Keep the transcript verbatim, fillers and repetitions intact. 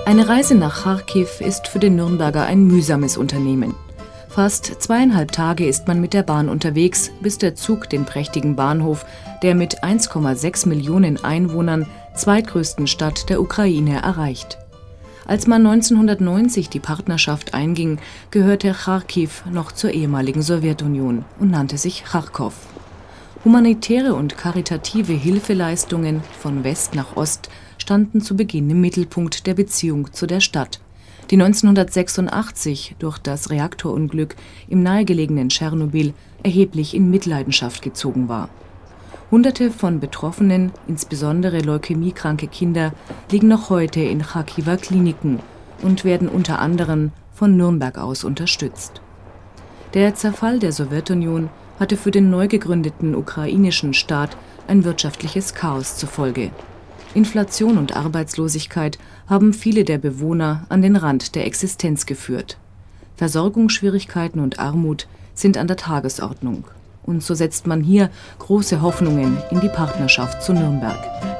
Eine Reise nach Charkiw ist für den Nürnberger ein mühsames Unternehmen. Fast zweieinhalb Tage ist man mit der Bahn unterwegs, bis der Zug den prächtigen Bahnhof der mit eins Komma sechs Millionen Einwohnern zweitgrößten Stadt der Ukraine erreicht. Als man neunzehnhundertneunzig die Partnerschaft einging, gehörte Charkiw noch zur ehemaligen Sowjetunion und nannte sich Charkow. Humanitäre und karitative Hilfeleistungen von West nach Ost standen zu Beginn im Mittelpunkt der Beziehung zu der Stadt, die neunzehnhundertsechsundachtzig durch das Reaktorunglück im nahegelegenen Tschernobyl erheblich in Mitleidenschaft gezogen war. Hunderte von Betroffenen, insbesondere leukämiekranke Kinder, liegen noch heute in Charkiwer Kliniken und werden unter anderem von Nürnberg aus unterstützt. Der Zerfall der Sowjetunion hatte für den neu gegründeten ukrainischen Staat ein wirtschaftliches Chaos zur Folge. Inflation und Arbeitslosigkeit haben viele der Bewohner an den Rand der Existenz geführt. Versorgungsschwierigkeiten und Armut sind an der Tagesordnung. Und so setzt man hier große Hoffnungen in die Partnerschaft zu Nürnberg.